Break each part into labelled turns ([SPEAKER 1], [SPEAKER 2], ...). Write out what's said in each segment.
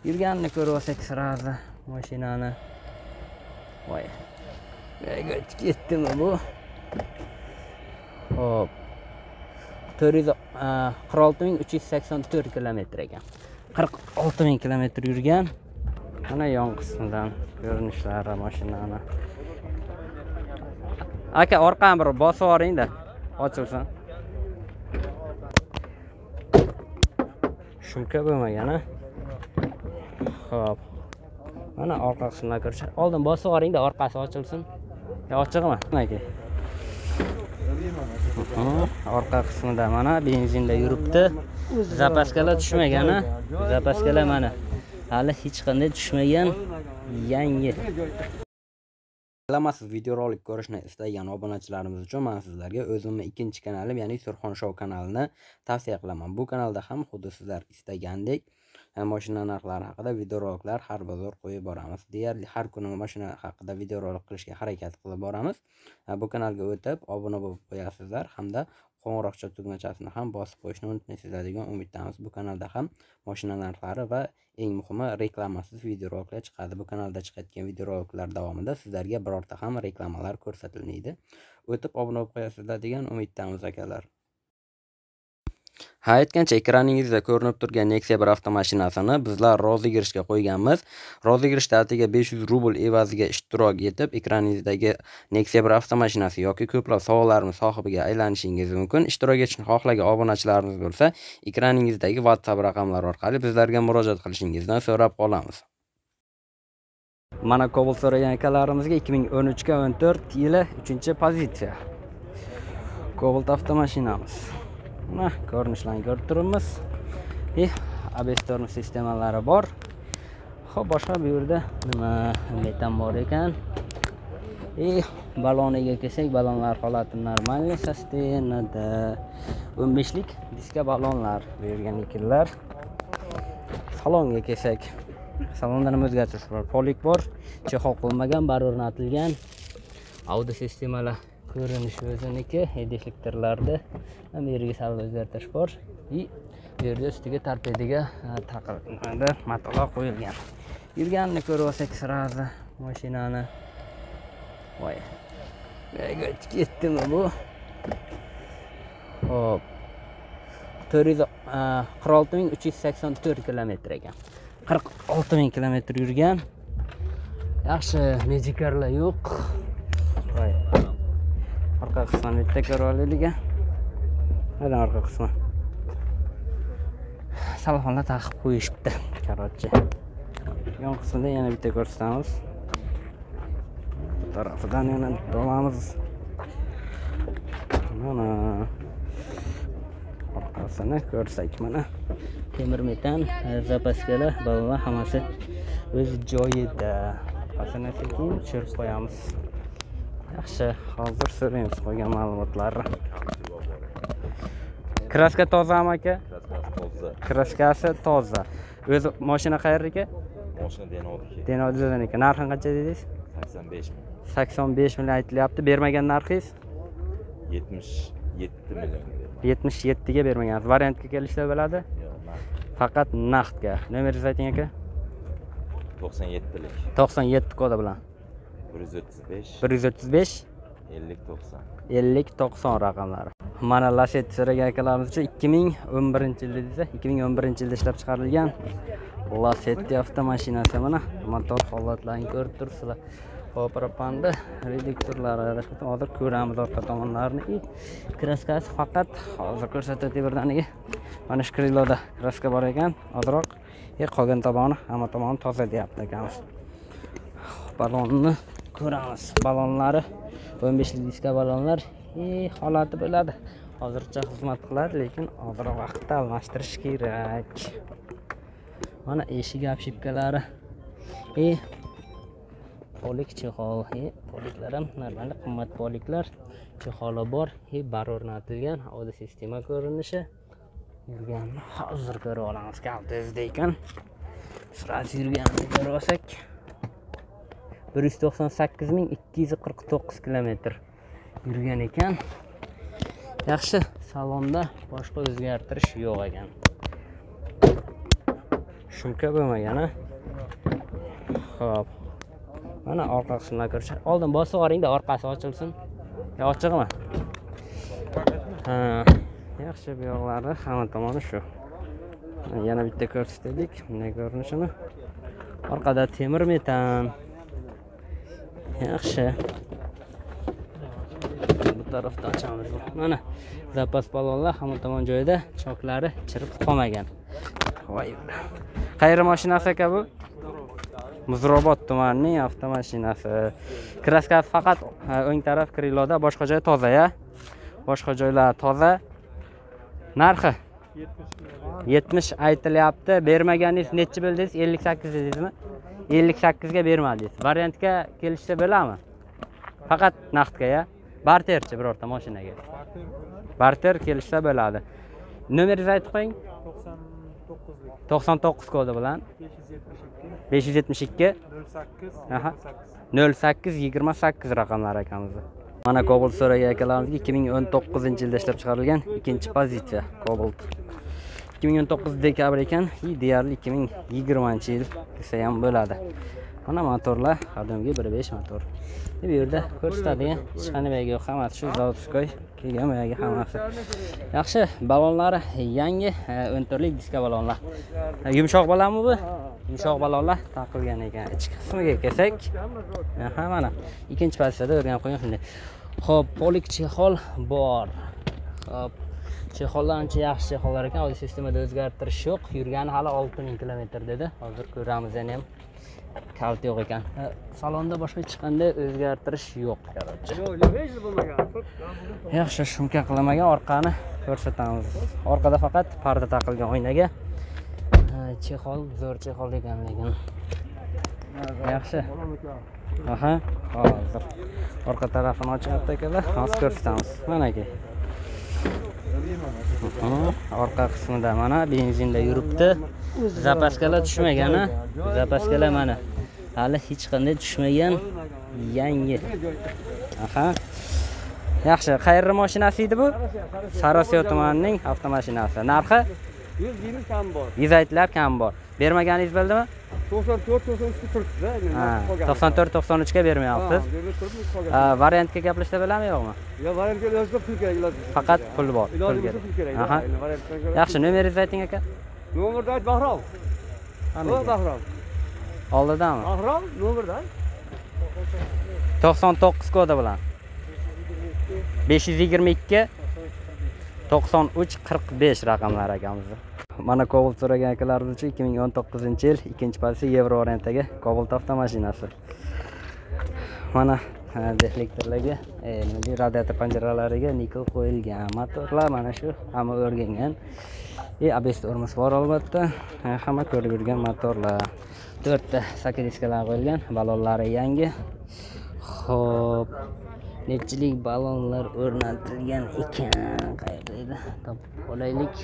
[SPEAKER 1] Yurganini ko'rib olsak sirasi mashinani. Voy. Ketdimi bu? Hop. 46384 kilometr ekan. 46000 kilometr yurgan. Mana yon qismidan ko'rinishlari mashinani. Aka, orqani bir bosib yuboring-da, ochilsin. Shumka bo'lmagan-a? Xo'p. Mana orqa qismidan ko'rish. Oldin bosib yuboring-da, orqasi ochilsin. Ochiqmi? Aka. Orqa qismida mana benzinda yuribdi. Zapaskalar tushmagan-a? Zapaskalar mana hali hech qanday tushmagan, yangi. Siz videorolik ko'rishni istagan obunachilarimiz uchun men sizlarga o'zimning ikkinchi kanalim, ya'ni Surxon Show kanalini tavsiya qilaman. Bu kanalda ham xuddi sizlar istagandek mashina narxlari haqida videoroliklar har bir qo'yib boramiz. Deyarli har kuni mashina haqida videorolik qilishga harakat qilib boramiz. Bu kanalga o'tib obuna bo'lib qo'yasizlar hamda qo'ng'iroqcha tugmachasini ham bosib qo'yishni unutmaysizlar degan umiddamiz. Bu kanalda ham mashina narxlari va eng muhimi reklamasiz videoroliklar chiqadi. Bu kanalda chiqayotgan videoroliklar davomida sizlarga birorta ham reklamalar ko'rsatilmaydi. O'tib obuna bo'lib qo'yasizlar degan umiddamiz akalar. Ha, aytgancha ekraningizda ko'rinib turgan Nexia 1 avtomashinasini bizlar rozigirishga qo'yganmiz. Rozigirishda atiga 500 rubl evaziga ishtirok etib, ekraningizdagi Nexia 1 avtomashinasi yoki ko'plab savollarimiz sohibiga aylanishingiz mumkin. Ishtirok etishni xohlagan obunachilarimiz bo'lsa, ekraningizdagi WhatsApp raqamlari orqali bizlarga murojaat qilishingizdan so'rab qolamiz. Mana Cobalt so'ragan akalarimizga 2013-14 yili 3-pozitsiya. Cobalt avtomashinamiz. Mana ko'rinishlarni ko'rib turibmiz. ABS tormoz sistemalari bor. Xo'p, boshqa bu yerda nima metan bor ekan? Baloniga kelsak, balonlar holati normalniy sostenada. 15 lik diska balonlar bergan ekanlar. Salonga kelsak, salonda nima o'zgartirish bor? Polik bor, chexol qilmagan, bar o'rnatilgan. Audio sistemalar ko'rinishi o'ziniki, edishliklarlarda ham yerga sal o'zgartirish bor. Bu yerda ustiga torpedaga taqilganda matolar qo'yilgan. Yurganini ko'rib olsak sirasi mashinani. Voy. Ketdimi bu? Hop. 46384 kilometr ekan. 46000 kilometr yurgan. Yaxshi, mejikarlar yo'q. Voy. Orqa qismini bitta ko'rib olaylik. Mana orqa qismi. Salafonlar taqib qo'yishibdi. Qarorchi. Yon qismida yana bitta ko'rsatamiz. Bu tarafidan yana olamiz. Mana orqasini ko'rsak, mana temir metan, zapaskalar, balonlar hammasi o'z joyida. Orqasini sekin tushirib qo'yamiz. Yaxshi, hozir so'raymiz qolgan ma'lumotlarni. Kraska tozami aka? Kraskasi toza. O'zi mashina qayerdagi?
[SPEAKER 2] Mashina Denovdagi.
[SPEAKER 1] Denovdan ekan. Narxi qancha dedingiz?
[SPEAKER 2] 85 ming.
[SPEAKER 1] 85 million aytilyapti. Bermagan narxingiz?
[SPEAKER 2] 77 million.
[SPEAKER 1] 77 ga bermagan. Variantga kelishsa bo'ladi?
[SPEAKER 2] Yo'q, naqd.
[SPEAKER 1] Faqat naqdga. Nomeringizni ayting aka.
[SPEAKER 2] 97 lik.
[SPEAKER 1] 97 kodi bilan.
[SPEAKER 2] 135
[SPEAKER 1] 135
[SPEAKER 2] 50 90
[SPEAKER 1] raqamlari. Mana Lacetti so'ragan akalarimiz uchun 2011-yilda desa, 2011-yilda ishlab chiqarilgan Lacetti avtomashinasi. Mana motor holatlarini ko'rib turibsizlar. Propanli reduktorlari hozir ko'ramiz orqa tomonlarini. Kraskasi faqat hozir ko'rsatadi birdaniga. Mana shu kriloda kraska bor ekan, ozroq. Qolgan tomoni, hamma tomoni toza deyapti akamiz. Balonni ko'ramiz. Balonlari 15 lik diska balonlar holati bo'ladi. Hozircha xizmat qiladi, lekin ozroq vaqtda almashtirish kerak. Mana eshik obshipkalari. Polik chexol. Poliklar ham normal qimmat poliklar. Chexoli bor. Bar o'rnatilgan. Audio sistema ko'rinishi. Yurganni hozir ko'rib olamiz. Kaltezda ekan. Sirasi yurganini ko'rib olsak 198.249 kilometr yurgan ekan. Yaxshi, salonda boshqa o'zgartirish yo'q ekan. shumka bo'lmagan ha. Xo'p. Mana orqa qismdan ko'rishar. Oldin bosib yuboringda orqasi ochilsin. Yo ochiqmi? Ha, yaxshi bu yoqlari hamma tomoni shu. Yana bitta ko'rsatdik. Bunday ko'rinishini. Orqada temir metan. Yaxshi. Bu tarafdan ochamiz. Mana zapas balonlar hamma tomon joyida, choklari chirib qolmagan. Voy. Qayeri mashinasi aka bu? Muzrobot tumanining avtomashinasi. Kraskasi faqat o'ng taraf kriloda, boshqa joy toza ya. Boshqa joylar toza. Narxi 70 aytilyapti. Bermaganingiz necha bildingiz? 58 dedingizmi? 58 ga bermadingiz. Variantga kelishsa bo'ladimi? Faqat naqdga ya. Barterchi birorta mashinaga. Barter kelishsa bo'ladi. Nomeringizni aytib qo'ying. 99 kodi bilan 572 0828 raqamlar akamizda. Mana Cobalt so'ragan akalarimizga 2019-yilda ishlab chiqarilgan ikkinchi pozitsiya Cobalt. 2019 dekabr ekan, deyarli 2020-yil desa ham bo'ladi. Mana motorlar qadimgi 1.5 motor. Bu yerda ko'rsatadigan hech qanday yo'q, hammasi shu zavodskoy kelgan yo'q hammasi. Yaxshi, balonlari yangi 14lik diska balonlar. Yumshoq balonmi bu? Yumshoq balonlar taqilgan ekan. Ichki qismiga kelsak, ha mana ikkinchi pozitsiyada o'rganib qo'ygan shunday. Xo'p, polik chexol bor. Xo'p, chexollar ancha yaxshi chexollar ekan. Audio sistemada o'zgartirish yo'q. Yurgani hali 6000 km dedi. Hozir ko'ramiz ham. Kalt yo'q ekan. Salonda boshqa hech qanday o'zgartirish yo'q, qarochi. Yaxshi, shumka qilmagan orqani ko'rsatamiz. Orqada faqat parda taqilgan oynaga. Chexol, zo'r chexol ekan lekin. Yaxshi. Aha, hozir. Orqa tarafini ochyapti akalar. Hozir ko'rsatamiz. Mana aka. Orqa qismida mana benzinda yuribdi. Zapaskalar tushmagan, ha? Zapaskalar mana hali hech qanday tushmagan, yangi. Aha. Yaxshi, qayerda mashinasi edi bu? Sarosiyo tumanining avtomashinasi. Narxi
[SPEAKER 3] 120 kam bor.
[SPEAKER 1] 100 aytlab kam bor. Bermaganingiz bo'ldimi?
[SPEAKER 3] 94-93 turibdi-da.
[SPEAKER 1] 94-93 ga bermayapsiz. Variantga gaplashsa bo'ladimi yo'qmi?
[SPEAKER 3] Yo, variantga yozib pul kerak.
[SPEAKER 1] Faqat pul bor. Pul kerak. Aha. Yaxshi, nomeringizni ayting aka.
[SPEAKER 3] Nomerni ayt Bahrom. O, Bahrom.
[SPEAKER 1] Oldidami?
[SPEAKER 3] Bahrom, nomerni ayt.
[SPEAKER 1] 99 kodi bilan 522 9345 raqamlar akamizda. Mana Cobalt so'ragan akalarimiz uchun 2019-yil ikkinchi pozitsiya Yevro variantiga Cobalt avtomashinasi. Mana deflektorlarga, radiator panjaralariga nikel qo'yilgan. Motorlar mana shu hamma o'rgangan. ABS o'rmas bor albatta. Hamma ko'rib yurgan motorlar. 4 ta sakadiskalar qo'yilgan, balonlari yangi. Xo'p, nechilik balonlar o'rnatilgan ekan? Qayerda edi? Topib olaylik.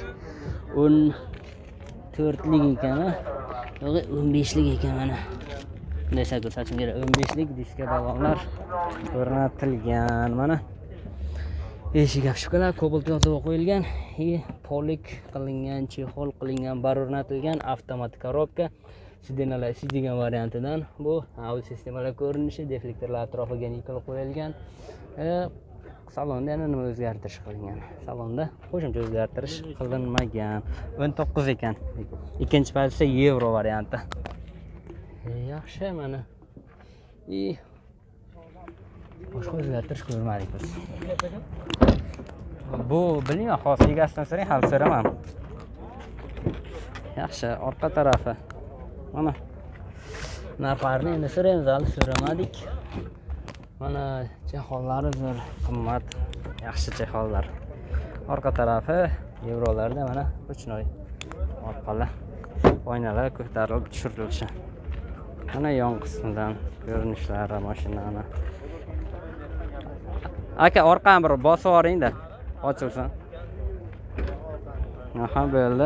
[SPEAKER 1] 14lik ekan, yo'q 15lik ekan mana. Bunday ko'rsatishim kerak. 15lik diska balonlar o'rnatilgan. Mana eshik apshkalar Cobalt yozib qo'yilgan, polik qilingan, chexol qilingan, bar o'rnatilgan, avtomatik korobka. Sidenalar degan variantidan bu audio sistemalar ko'rinishi, deflektorlar atrofiga nikel qo'yilgan. Salonda yana nima o'zgartirish qilingan? Salonda qo'shimcha o'zgartirish qilinmagan. 19 ekan. Ikkinchi pozitsiya Yevro varianti. Yaxshi mana. Boshqa o'zgartirish ko'rmadik biz. Bu bilmayman, xos egasidan so'rang, hal so'raman. Yaxshi, orqa tarafi. Mana narxlarni endi so'raymiz, hali so'ramadik. Mana chehollari zo'r qimmat, yaxshi chehollar. Orqa tarafi yevrolarda mana uchnoy orqali oynalar ko'tarilib tushirilishi. Mana yon qismidan ko'rinishlari mashinani. Aka, orqani bir bosib yuboring-da, ochilsin. Aha, bo'ldi.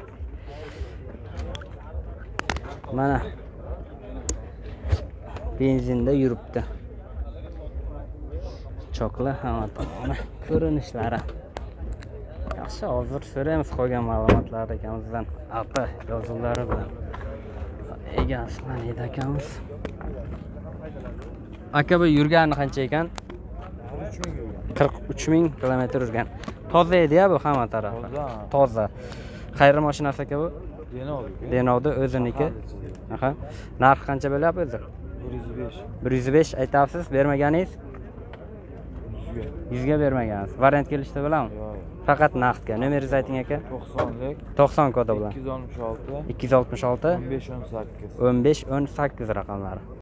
[SPEAKER 1] Mana benzinda yuribdi. Choklar hamma tomoni ko'rinishlari. Yaxshi, hozir so'raymiz qolgan ma'lumotlar ekamizdan. Ati yozuvlari bilan. egasi Hamid akamiz. Aka bu yurgani qancha ekan? 43 000 kilometr yurgan. Toza edi-ya bu hamma tarafi. Toza. Qayerda mashinasi aka bu? Denovda o'ziniki. Aha. Narxi qancha bo'lyapti o'zi? 105 aytasiz, bermaganingiz? 100 ga bermagansiz. Variant kelishdi bilan? Faqat naqdga. Nomeringizni ayting aka. 90 kodi bilan.
[SPEAKER 3] 266
[SPEAKER 1] 266
[SPEAKER 3] 15 18
[SPEAKER 1] 15 18 raqamlari.